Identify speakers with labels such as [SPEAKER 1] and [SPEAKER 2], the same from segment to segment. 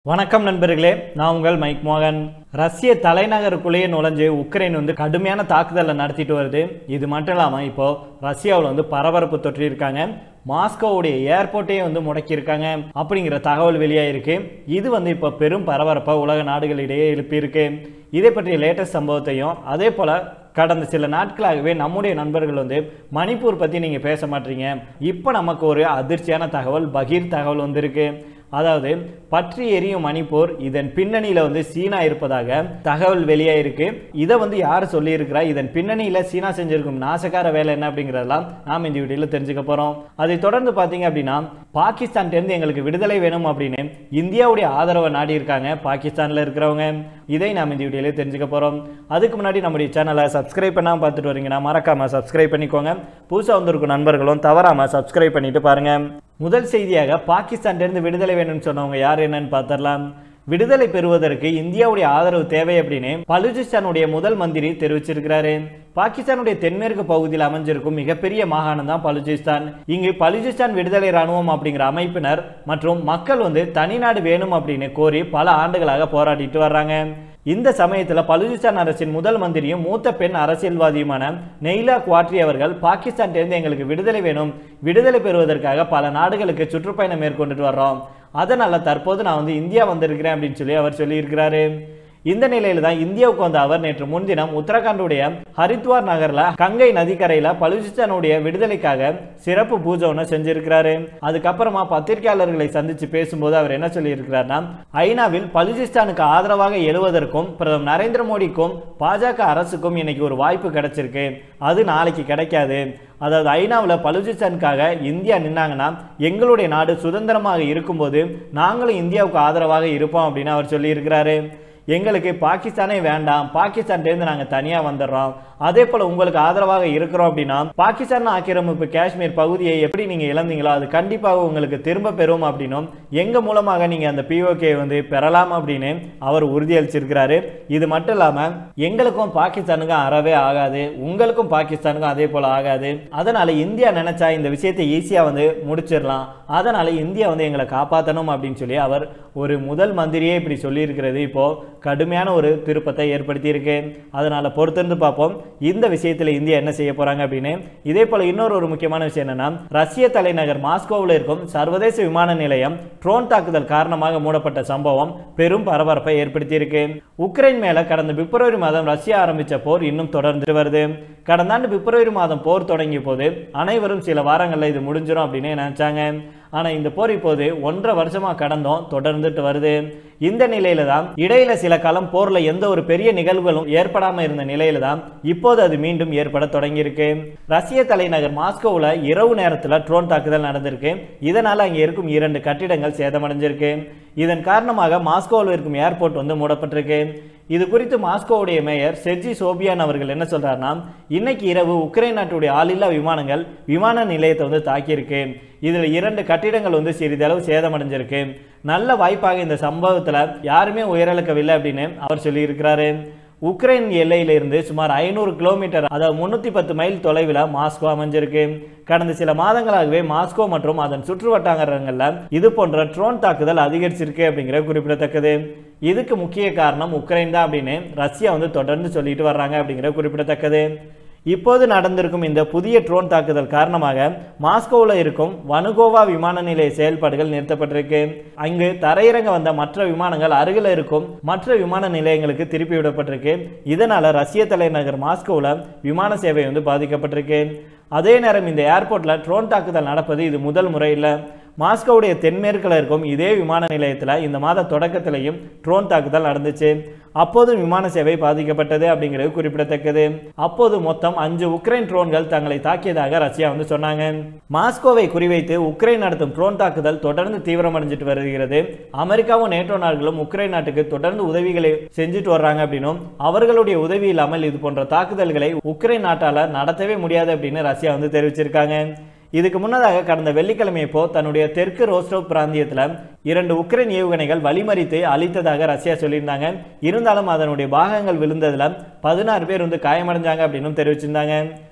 [SPEAKER 1] வணக்கம் நண்பர்களே, நான் உங்கள் மைக் மோகன். ரஷ்ய தலைநகருக்குள்ளேயே நுழைஞ்சு உக்ரைன் கடுமையான தாக்குதலை நடத்திட்டு வருது. இது மட்டும் இல்லாமல் இப்போ ரஷ்யாவில் பரபரப்பு தொற்றிருக்காங்க. மாஸ்கோவுடைய ஏர்போர்ட்டையே முடக்கியிருக்காங்க அப்படிங்கிற தகவல் வெளியாயிருக்கு. இது இப்போ பெரும் பரபரப்பை உலக நாடுகளிடையே எழுப்பியிருக்கு. இதை பற்றிய லேட்டஸ்ட் சம்பவத்தையும் அதே போல் கடந்த சில நாட்களாகவே நம்முடைய நண்பர்கள் மணிப்பூர் பற்றி நீங்கள் பேச மாட்டீங்க, இப்போ நமக்கு ஒரு அதிர்ச்சியான தகவல், பகீர் தகவல் வந்திருக்கு. அதாவது பற்றி எரியும் மணிப்பூர், இதன் பின்னணியில் சீனா இருப்பதாக தகவல் வெளியாயிருக்கு. இதை யார் சொல்லியிருக்கிறா, இதன் பின்னணியில் சீனா செஞ்சிருக்கும் நாசகார வேலை என்ன அப்படிங்கிறதெல்லாம் நாம் இந்த வீடியோவில் தெரிஞ்சுக்க போகிறோம். அதை தொடர்ந்து பார்த்தீங்க அப்படின்னா, பாகிஸ்தான்லேருந்து எங்களுக்கு விடுதலை வேணும் அப்படின்னு இந்தியாவுடைய ஆதரவை நாடி இருக்காங்க பாகிஸ்தானில் இருக்கிறவங்க. இதை நாம் இந்த வீடியோவில் தெரிஞ்சுக்க போகிறோம். அதுக்கு முன்னாடி நம்முடைய சேனலை சப்ஸ்கிரைப் பண்ணாமல் பார்த்துட்டு வரீங்கன்னா மறக்காமல் சப்ஸ்கிரைப் பண்ணிக்கோங்க. புதுசாக வந்திருக்கும் நண்பர்களும் தவறாமல் சப்ஸ்கிரைப் பண்ணிட்டு பாருங்கள். முதல் செய்தியாக பாகிஸ்தான்லேருந்து விடுதலை வேணும்னு சொன்னவங்க யார் என்னன்னு பார்த்துடலாம். விடுதலை பெறுவதற்கு இந்தியாவுடைய ஆதரவு தேவை அப்படின்னு பலுச்சிஸ்தானுடைய முதல் மந்திரி தெரிவிச்சிருக்கிறாரு. பாகிஸ்தானுடைய தென்மேற்கு பகுதியில் அமைஞ்சிருக்கும் மிகப்பெரிய மாகாணம் தான் பலுச்சிஸ்தான். இங்கு பலுச்சிஸ்தான் விடுதலை ராணுவம் அப்படிங்கிற அமைப்பினர் மற்றும் மக்கள் தனிநாடு வேணும் அப்படின்னு கோரி பல ஆண்டுகளாக போராடிட்டு வர்றாங்க. இந்த சமயத்தில் பலுச்சிஸ்தான் அரசின் முதல் மந்திரியும் மூத்த பெண் அரசியல்வாதியுமான நெய்லா குவாட்ரி அவர்கள் பாகிஸ்தான்லேருந்து எங்களுக்கு விடுதலை வேணும், விடுதலை பெறுவதற்காக பல நாடுகளுக்கு சுற்றுப்பயணம் மேற்கொண்டுட்டு வர்றோம், அதனால தற்போது நான் இந்தியா வந்திருக்கிறேன் அப்படின்னு சொல்லி அவர் சொல்லியிருக்கிறாரு. இந்த நிலையில தான் இந்தியாவுக்கு அவர் நேற்று முன்தினம் உத்தரகாண்டுடைய ஹரித்வார் நகர்ல கங்கை நதிக்கரையில பலுச்சிஸ்தானுடைய விடுதலைக்காக சிறப்பு பூஜை ஒன்று செஞ்சிருக்கிறாரு. அதுக்கப்புறமா பத்திரிகையாளர்களை சந்திச்சு பேசும்போது அவர் என்ன சொல்லியிருக்கிறார்னா, ஐநாவில் பலுச்சிஸ்தானுக்கு ஆதரவாக எழுவதற்கும் பிரதமர் நரேந்திர மோடிக்கும் பாஜக அரசுக்கும் இன்னைக்கு ஒரு வாய்ப்பு கிடைச்சிருக்கு, அது நாளைக்கு கிடைக்காது. அதாவது ஐநாவில் பலுச்சிஸ்தானுக்காக இந்தியா நின்னாங்கன்னா எங்களுடைய நாடு சுதந்திரமாக இருக்கும்போது நாங்களும் இந்தியாவுக்கு ஆதரவாக இருப்போம் அப்படின்னு அவர் சொல்லியிருக்கிறாரு. எங்களுக்கு பாகிஸ்தானே வேண்டாம், பாகிஸ்தான்லேருந்து நாங்கள் தனியாக வந்துடுறோம், அதே போல் உங்களுக்கு ஆதரவாக இருக்கிறோம் அப்படின்னா பாகிஸ்தான் ஆக்கிரமிப்பு காஷ்மீர் பகுதியை எப்படி நீங்கள் இழந்தீங்களோ அது கண்டிப்பாக உங்களுக்கு திரும்ப பெறும் அப்படின்னும் எங்கள் மூலமாக நீங்கள் அந்த பிஓகே பெறலாம் அப்படின்னு அவர் உறுதியளிச்சிருக்கிறாரு. இது மட்டும் இல்லாமல் எங்களுக்கும் பாகிஸ்தானுக்கும் அறவே ஆகாது, உங்களுக்கும் பாகிஸ்தானுக்கும் அதே போல் ஆகாது, அதனால் இந்தியா நினைச்சா இந்த விஷயத்தை ஈஸியாக முடிச்சிடலாம், அதனால் இந்தியா எங்களை காப்பாற்றணும் அப்படின்னு சொல்லி அவர் ஒரு முதல் மந்திரியே இப்படி சொல்லியிருக்கிறது இப்போ கடுமையான ஒரு திருப்பத்தை ஏற்படுத்தி இருக்கு. அதனால பொறுத்திருந்து பார்ப்போம் இந்த விஷயத்தில் இந்தியா என்ன செய்ய போறாங்க அப்படின்னு. இதே போல இன்னொரு முக்கியமான விஷயம் என்னன்னா, ரஷ்ய தலைநகர் மாஸ்கோவில் இருக்கும் சர்வதேச விமான நிலையம் ட்ரோன் தாக்குதல் காரணமாக மூடப்பட்ட சம்பவம் பெரும் பரபரப்பை ஏற்படுத்தி இருக்கு. உக்ரைன் மேல கடந்த பிப்ரவரி மாதம் ரஷ்யா ஆரம்பிச்ச போர் இன்னும் தொடர்ந்து வருது. கடந்த ஆண்டு பிப்ரவரி மாதம் போர் தொடங்கிய போது அனைவரும் சில வாரங்கள்ல இது முடிஞ்சிடும் அப்படின்னு நினைச்சாங்க. ஆனால் இந்த போர் இப்போது 1.5 வருஷமாக கடந்தும் தொடர்ந்துட்டு வருது. இந்த நிலையில தான் இடையில சில காலம் போர்ல எந்த ஒரு பெரிய நிகழ்வுகளும் ஏற்படாமல் இருந்த நிலையில தான் இப்போது அது மீண்டும் ஏற்பட தொடங்கியிருக்கு. ரஷ்ய தலைநகர் மாஸ்கோவில் இரவு நேரத்தில் ட்ரோன் தாக்குதல் நடந்திருக்கு. இதனால அங்கே இருக்கும் 2 கட்டிடங்கள் சேதமடைஞ்சிருக்கு. இதன் காரணமாக மாஸ்கோவில் இருக்கும் ஏர்போர்ட் மூடப்பட்டிருக்கு. இது குறித்து மாஸ்கோவுடைய மேயர் செர்ஜி சோபியான் அவர்கள் என்ன சொல்றாருன்னா, இன்னைக்கு இரவு உக்ரைன் நாட்டுடைய ஆளில்லா விமானங்கள் விமான நிலையத்தை தாக்கியிருக்கு. இதில் 2 கட்டிடங்கள் சிறிதளவு சேதமடைஞ்சிருக்கு. நல்ல வாய்ப்பாக இந்த சம்பவத்தில் யாருமே உயிரிழக்கவில்லை அப்படின்னு அவர் சொல்லியிருக்கிறாரு. உக்ரைன் எல்லையிலிருந்து சுமார் 500 கிலோமீட்டர், அதாவது 310 மைல் தொலைவில் மாஸ்கோ அமைஞ்சிருக்கு. கடந்த சில மாதங்களாகவே மாஸ்கோ மற்றும் அதன் சுற்று வட்டாரங்களில் இது போன்ற ட்ரோன் தாக்குதல் அதிகரிச்சிருக்கு அப்படிங்கிற குறிப்பிடத்தக்கது. இதுக்கு முக்கிய காரணம் உக்ரைன் தான் அப்படின்னு ரஷ்யா தொடர்ந்து சொல்லிட்டு வர்றாங்க அப்படிங்கிற குறிப்பிடத்தக்கது. இப்போது நடந்திருக்கும் இந்த புதிய ட்ரோன் தாக்குதல் காரணமாக மாஸ்கோவில் இருக்கும் வனுகோவா விமான நிலைய செயல்பாடுகள் நிறுத்தப்பட்டிருக்கு. அங்கு தரையிறங்க வந்த மற்ற விமானங்கள் அருகில் இருக்கும் மற்ற விமான நிலையங்களுக்கு திருப்பி விடப்பட்டிருக்கு. இதனால ரஷ்ய தலைநகர் மாஸ்கோவில் விமான சேவை பாதிக்கப்பட்டிருக்கு. அதே நேரம் இந்த ஏர்போர்ட்டில் ட்ரோன் தாக்குதல் நடப்பது இது முதல் முறை இல்லை. மாஸ்கோவுடைய தென்மேற்கில் இருக்கும் இதே விமான நிலையத்தில் இந்த மாத தொடக்கத்திலையும் ட்ரோன் தாக்குதல் நடந்துச்சு. அப்போது விமான சேவை பாதிக்கப்பட்டது அப்படிங்கிறது குறிப்பிடத்தக்கது. அப்போது மொத்தம் 5 உக்ரைன் ட்ரோன்கள் தங்களை தாக்கியதாக ரஷ்யா சொன்னாங்க. மாஸ்கோவை குறிவைத்து உக்ரைன் நடத்தும் ட்ரோன் தாக்குதல் தொடர்ந்து தீவிரமடைஞ்சிட்டு வருகிறது. அமெரிக்காவும் நேட்டோ நாடுகளும் உக்ரைன் நாட்டுக்கு தொடர்ந்து உதவிகளை செஞ்சுட்டு வர்றாங்க அப்படின்னும் அவர்களுடைய உதவி இல்லாமல் இது போன்ற தாக்குதல்களை உக்ரைன் நாட்டால நடத்தவே முடியாது அப்படின்னு ரஷ்யா தெரிவிச்சிருக்காங்க. இதுக்கு முன்னதாக கடந்த வெள்ளிக்கிழமை தன்னுடைய தெற்கு ரோஸ்டோவ் பிராந்தியத்தில் 2 உக்ரைன் ஏவுகணைகள் வழிமறித்து அழித்ததாக ரஷ்யா சொல்லியிருந்தாங்க. இருந்தாலும் அதனுடைய பாகங்கள் விழுந்ததில் 16 பேர் காயமடைஞ்சாங்க அப்படின்னு தெரிவிச்சிருந்தாங்க.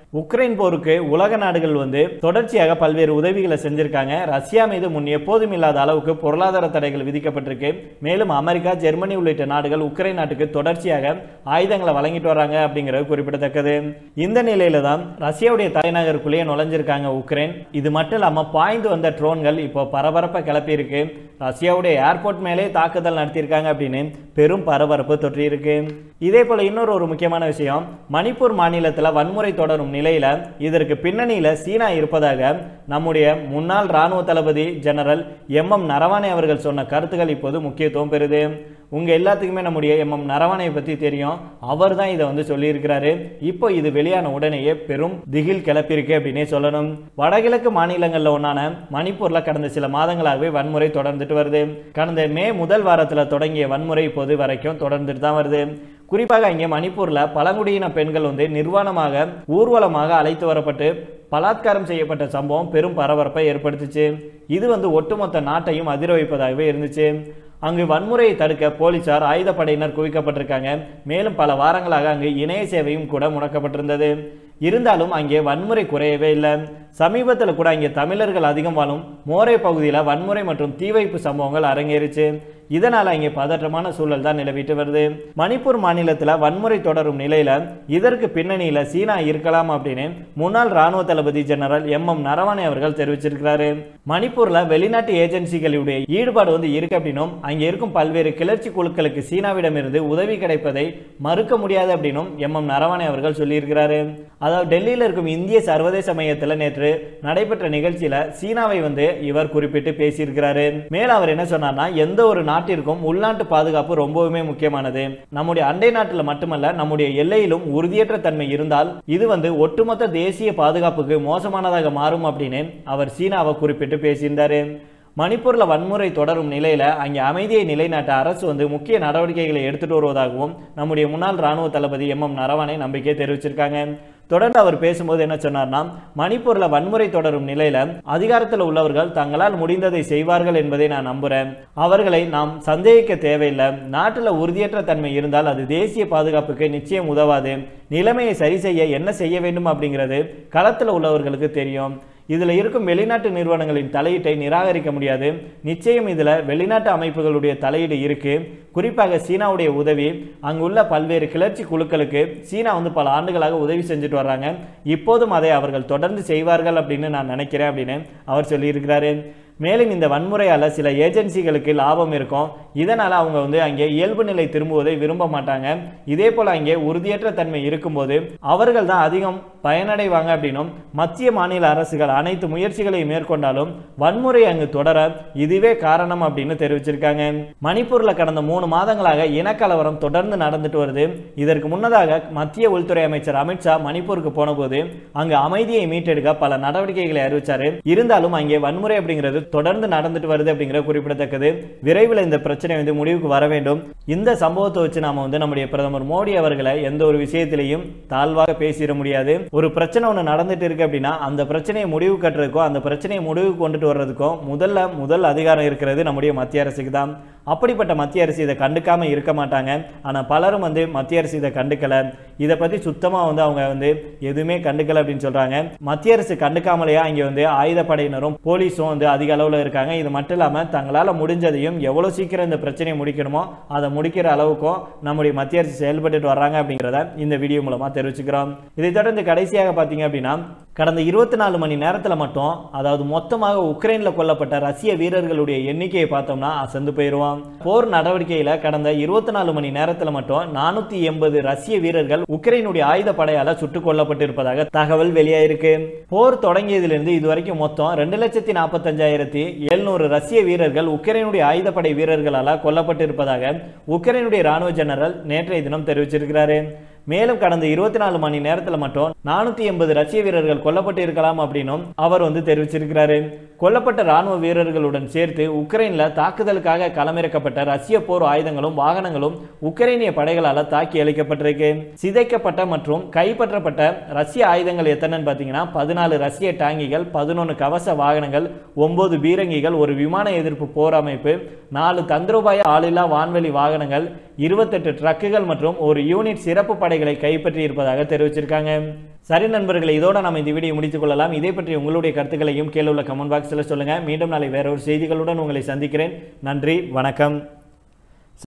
[SPEAKER 1] உக்ரைன் போருக்கு உலக நாடுகள் வந்து தொடர்ச்சியாக பல்வேறு உதவிகளை செஞ்சிருக்காங்க. ரஷ்யா மீது முன் எப்போதும் இல்லாத அளவுக்கு பொருளாதார தடைகள் விதிக்கப்பட்டிருக்கு. மேலும் அமெரிக்கா, ஜெர்மனி உள்ளிட்ட நாடுகள் உக்ரைன் நாட்டுக்கு தொடர்ச்சியாக ஆயுதங்களை வழங்கிட்டு வராங்க அப்படிங்கிறது குறிப்பிடத்தக்கது. இந்த நிலையில தான் ரஷ்யாவுடைய தலைநகருக்குள்ளேயே நுழைஞ்சிருக்காங்க உக்ரைன். இது மட்டும் இல்லாம பாய்ந்து வந்த ட்ரோன்கள் இப்போ பரபரப்பை கிளப்பி இருக்கு. ரஷ்யாவுடைய ஏர்போர்ட் மேலே தாக்குதல் நடத்தியிருக்காங்க அப்படின்னு பெரும் பரபரப்பு தொற்றி இருக்கு. இதே போல இன்னொரு முக்கியமான விஷயம், மணிப்பூர் மாநிலத்தில் வன்முறை தொடரும் நிலையில இதற்கு பின்னணியில சீனா இருப்பதாக நம்முடைய முன்னாள் ராணுவ தளபதி ஜெனரல் எம் நரவானே அவர்கள் சொன்ன கருத்துக்கள் இப்போது முக்கியத்துவம் பெறுது. உங்க எல்லாத்துக்குமே நம்முடைய எம் நரவானையை பத்தி தெரியும். அவர் தான் இதை வந்து சொல்லியிருக்கிறாரு. இப்போ இது வெளியான உடனேயே பெரும் திகில் கிளப்பியிருக்கு அப்படின்னே சொல்லணும். வடகிழக்கு மாநிலங்கள்ல ஒன்னான மணிப்பூர்ல கடந்த சில மாதங்களாகவே வன்முறை தொடர்ந்துட்டு வருது. கடந்த மே முதல் வாரத்தில் தொடங்கிய வன்முறை இப்போது வரைக்கும் தொடர்ந்துட்டு தான் வருது. குறிப்பாக இங்கே மணிப்பூர்ல பழங்குடியின பெண்கள் வந்து நிர்வாணமாக ஊர்வலமாக அழைத்து வரப்பட்டு பலாத்காரம் செய்யப்பட்ட சம்பவம் பெரும் பரபரப்பை ஏற்படுத்துச்சு. இது வந்து ஒட்டுமொத்த நாட்டையும் அதிர வைப்பதாகவே இருந்துச்சு. அங்கு வன்முறையை தடுக்க போலீசார் ஆயுதப்படையினர் குவிக்கப்பட்டிருக்காங்க. மேலும் பல வாரங்களாக அங்கு இணைய சேவையும் கூட முடக்கப்பட்டிருந்தது. இருந்தாலும் அங்கே வன்முறை குறையவே இல்லை. சமீபத்தில் கூட அங்கே தமிழர்கள் அதிகம் வாழும் மோரே பகுதியில் வன்முறை மற்றும் தீ வைப்பு சம்பவங்கள் அரங்கேறிச்சு. இதனால் அங்கே பதற்றமான சூழல் தான் நிலவிட்டு வருது. மணிப்பூர் மாநிலத்தில் வன்முறை தொடரும் நிலையில இதற்கு பின்னணியில சீனா இருக்கலாம் அப்படின்னு முன்னாள் ராணுவ தளபதி ஜெனரல் எம் நரவானே அவர்கள் தெரிவிச்சிருக்கிறாரு. மணிப்பூர்ல வெளிநாட்டு ஏஜென்சிகளுடைய ஈடுபாடு வந்து இருக்கு அப்படின்னும் அங்கே இருக்கும் பல்வேறு கிளர்ச்சி குழுக்களுக்கு சீனாவிடமிருந்து உதவி கிடைப்பதை மறுக்க முடியாது அப்படின்னும் எம் நரவானே அவர்கள் சொல்லியிருக்கிறாரு. அதாவது டெல்லியில் இருக்கும் இந்திய சர்வதேச மையத்தில் நேற்று நடைபெற்ற நிகழ்ச்சியில சீனாவை வந்து இவர் குறிப்பிட்டு பேசியிருக்கிறாரு. மேலும் அவர் என்ன சொன்னார்னா, எந்த ஒரு நாட்டிற்கும் உள்நாட்டு பாதுகாப்பு ரொம்பவுமே முக்கியமானது. நம்முடைய அண்டை நாட்டில் மட்டுமல்ல, நம்முடைய எல்லையிலும் உறுதியற்ற தன்மை இருந்தால் இது வந்து ஒட்டுமொத்த தேசிய பாதுகாப்புக்கு மோசமானதாக மாறும் அப்படின்னு அவர் சீனாவை குறிப்பிட்டு பேசியிருந்தாரு. மணிப்பூர்ல வன்முறை தொடரும் நிலையில அங்கே அமைதியை நிலைநாட்ட அரசு வந்து முக்கிய நடவடிக்கைகளை எடுத்துட்டு வருவதாகவும் நம்முடைய முன்னாள் ராணுவ தளபதி எம் நரவானே நம்பிக்கை தெரிவிச்சிருக்காங்க. தொடர்ந்து அவர் பேசும்போது என்ன சொன்னார்னா, மணிப்பூர்ல வன்முறை தொடரும் நிலையில அதிகாரத்தில் உள்ளவர்கள் தங்களால் முடிந்ததை செய்வார்கள் என்பதை நான் நம்புறேன். அவர்களை நாம் சந்தேகிக்க தேவையில்லை. நாட்டில் உறுதியற்ற தன்மை இருந்தால் அது தேசிய பாதுகாப்புக்கு நிச்சயம் உதவாது. நிலைமையை சரி செய்ய என்ன செய்ய வேண்டும் அப்படிங்கிறது களத்தில் உள்ளவர்களுக்கு தெரியும். இதில் இருக்கும் வெளிநாட்டு நிறுவனங்களின் தலையீட்டை நிராகரிக்க முடியாது. நிச்சயம் இதில் வெளிநாட்டு அமைப்புகளுடைய தலையீடு இருக்கு. குறிப்பாக சீனாவுடைய உதவி, அங்குள்ள பல்வேறு கிளர்ச்சி குழுக்களுக்கு சீனா வந்து பல ஆண்டுகளாக உதவி செஞ்சுட்டு வர்றாங்க. இப்போதும் அதை அவர்கள் தொடர்ந்து செய்வார்கள் அப்படின்னு நான் நினைக்கிறேன் அப்படின்னு அவர் சொல்லியிருக்கிறாரு. மேலும் இந்த வன்முறையால் சில ஏஜென்சிகளுக்கு லாபம் இருக்கும். இதனால் அவங்க வந்து அங்கே இயல்பு நிலை திரும்புவதை விரும்ப மாட்டாங்க. இதே போல் அங்கே உறுதியற்ற தன்மை இருக்கும்போது அவர்கள் தான் அதிகம் பயனடைவாங்க அப்படின்னும் மத்திய மாநில அரசுகள் அனைத்து முயற்சிகளை மேற்கொண்டாலும் வன்முறை அங்கு தொடர இதுவே காரணம் அப்படின்னு தெரிவிச்சிருக்காங்க. மணிப்பூர்ல கடந்த 3 மாதங்களாக இனக்கலவரம் தொடர்ந்து நடந்துட்டு வருது. இதற்கு முன்னதாக மத்திய உள்துறை அமைச்சர் அமித்ஷா மணிப்பூருக்கு போன போது அங்கு அமைதியை மீட்டெடுக்க பல நடவடிக்கைகளை அறிவிச்சாரு. இருந்தாலும் அங்கே வன்முறை அப்படிங்கிறது தொடர்ந்து நடந்துட்டு வருது அப்படிங்கிற குறிப்பிடத்தக்கது. விரைவில் இந்த பிரச்சனை வந்து முடிவுக்கு வர வேண்டும். இந்த சம்பவத்தை வச்சு நாம வந்து நம்முடைய பிரதமர் மோடி அவர்களை எந்த ஒரு விஷயத்திலையும் தாழ்வாக பேசிட முடியாது. ஒரு பிரச்சனை ஒன்று நடந்துட்டு இருக்கு அப்படின்னா அந்த பிரச்சனையை முடிவு கட்டுறதுக்கும் அந்த பிரச்சனையை முடிவு கொண்டுட்டு வர்றதுக்கும் முதல் அதிகாரம் இருக்கிறது நம்முடைய மத்திய அரசுக்கு தான். அப்படிப்பட்ட மத்திய அரசு இதை கண்டுக்காம இருக்க மாட்டாங்க. ஆனால் பலரும் வந்து மத்திய அரசு இதை கண்டுக்கல, இதை பற்றி சுத்தமாக வந்து அவங்க வந்து எதுவுமே கண்டுக்கல அப்படின்னு சொல்றாங்க. மத்திய அரசு கண்டுக்காமலேயே அங்கே வந்து ஆயுதப்படையினரும் போலீஸும் வந்து அதிக அளவில் இருக்காங்க. இது மட்டும் இல்லாமல் தங்களால் முடிஞ்சதையும் எவ்வளோ சீக்கிரம் இந்த பிரச்சனையை முடிக்கணுமோ அதை முடிக்கிற அளவுக்கும் நம்முடைய மத்திய அரசு செயல்பட்டு வர்றாங்க அப்படிங்கிறத இந்த வீடியோ மூலமாக தெரிவிச்சுக்கிறோம். இதை தொடர்ந்து கடைசியாக பார்த்தீங்க அப்படின்னா, கடந்த 24 மணி நேரத்தில் மட்டும், அதாவது மொத்தமாக உக்ரைனில் கொல்லப்பட்ட ரஷ்ய வீரர்களுடைய எண்ணிக்கையை பார்த்தோம்னா அசந்து போயிடுவோம். போர் நடவடிக்கையில கடந்த 24 மணி நேரத்தில் மட்டும் 480 ரஷ்ய வீரர்கள் உக்ரைனுடைய ஆயுத படையால சுட்டுக் கொல்லப்பட்டிருப்பதாக தகவல் வெளியாயிருக்கு. போர் தொடங்கியதிலிருந்து இதுவரைக்கும் மொத்தம் 2,45,700 ரஷ்ய வீரர்கள் உக்ரைனுடைய ஆயுதப்படை வீரர்களால் கொல்லப்பட்டிருப்பதாக உக்ரைனுடைய ராணுவ ஜெனரல் நேற்றைய தினம் தெரிவிச்சிருக்கிறாரு. மேலும் கடந்த 24 மணி நேரத்தில் மட்டும் 480 ரஷ்ய வீரர்கள் கொல்லப்பட்டு இருக்கலாம் அப்படின்னும் அவர் வந்து தெரிவிச்சிருக்கிறாரு. கொல்லப்பட்ட ராணுவ வீரர்களுடன் சேர்த்து உக்ரைன்ல தாக்குதலுக்காக களமிறக்கப்பட்ட ரஷ்ய போர் ஆயுதங்களும் வாகனங்களும் உக்ரைனிய படைகளால் தாக்கி அளிக்கப்பட்டிருக்கு. சிதைக்கப்பட்ட மற்றும் கைப்பற்றப்பட்ட ரஷ்ய ஆயுதங்கள் எத்தனைன்னு பார்த்தீங்கன்னா 14 ரஷ்ய டாங்கிகள், 11 கவச வாகனங்கள், 9 பீரங்கிகள், ஒரு விமான எதிர்ப்பு போர் அமைப்பு, 4 தந்திரோபாய ஆளில்லா வான்வெளி வாகனங்கள், 28 ட்ரக்குகள் மற்றும் ஒரு யூனிட் சிறப்பு படைகள் ஆலைகளை கைப்பற்றி இருப்பதாக தெரிவிச்சிருக்காங்க. சரி நண்பர்களே, இதோட நம்ம இந்த வீடியோ முடித்துக் கொள்ளலாம். இதை பற்றி உங்களுடைய கருத்துக்களையும் கீழே உள்ள கமெண்ட் பாக்ஸில் சொல்லுங்கள். மீண்டும் நாளை வேற ஒரு செய்திகளுடன் உங்களை சந்திக்கிறேன். நன்றி, வணக்கம்.